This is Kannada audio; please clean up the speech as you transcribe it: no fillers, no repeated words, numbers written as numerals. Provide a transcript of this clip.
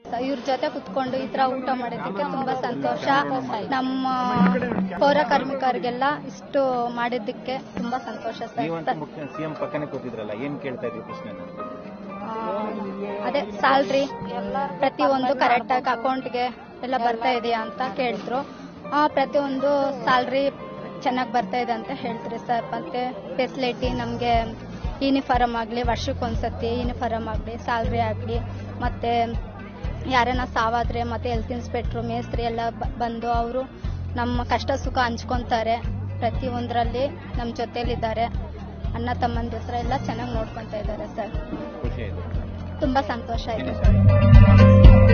ಇವ್ರ ಜೊತೆ ಕುತ್ಕೊಂಡು ಈ ತರ ಊಟ ಮಾಡಿದ್ದಕ್ಕೆ ತುಂಬಾ ಸಂತೋಷ. ನಮ್ಮ ಪೌರ ಕಾರ್ಮಿಕರಿಗೆಲ್ಲ ಇಷ್ಟು ಮಾಡಿದ್ದಕ್ಕೆ ತುಂಬಾ ಸಂತೋಷ ಸರ್. ಸಿಎಂ ಪಕ್ಕನೆ ಕೂತಿದ್ರಲ್ಲ, ಏನ್ ಕೇಳ್ತಾ ಇದ್ರಿ ಪ್ರಶ್ನೆ? ಅದೇ ಸ್ಯಾಲ್ರಿ ಪ್ರತಿಯೊಂದು ಕರೆಕ್ಟ್ ಆಗಿ ಅಕೌಂಟ್ಗೆ ಎಲ್ಲ ಬರ್ತಾ ಇದೆಯಾ ಅಂತ ಕೇಳಿದ್ರು. ಪ್ರತಿಯೊಂದು ಸ್ಯಾಲ್ರಿ ಚೆನ್ನಾಗಿ ಬರ್ತಾ ಇದೆ ಅಂತ ಹೇಳ್ತೀರಿ ಸರ್. ಮತ್ತೆ ಫೆಸಿಲಿಟಿ ನಮಗೆ ಯೂನಿಫಾರ್ಮ್ ಆಗಲಿ, ವರ್ಷಕ್ಕೊಂದ್ಸತಿ ಯೂನಿಫಾರ್ಮ್ ಆಗಲಿ, ಸ್ಯಾಲ್ರಿ ಆಗಲಿ, ಮತ್ತೆ ಯಾರನ್ನ ಸಾವಾದ್ರೆ ಮತ್ತೆ ಹೆಲ್ತ್ ಇನ್ಸ್ಪೆಕ್ಟ್ರು, ಮೇಸ್ತ್ರಿ ಎಲ್ಲ ಬಂದು ಅವರು ನಮ್ಮ ಕಷ್ಟ ಸುಖ ಹಂಚ್ಕೊತಾರೆ. ಪ್ರತಿಯೊಂದರಲ್ಲಿ ನಮ್ಮ ಜೊತೆಲಿದ್ದಾರೆ. ಅಣ್ಣ ತಮ್ಮಂದಿರ ಹತ್ರ ಎಲ್ಲ ಚೆನ್ನಾಗಿ ನೋಡ್ಕೊತಾ ಇದ್ದಾರೆ ಸರ್. ಖುಷಿ ಆಯ್ತು, ತುಂಬಾ ಸಂತೋಷ ಆಯ್ತು.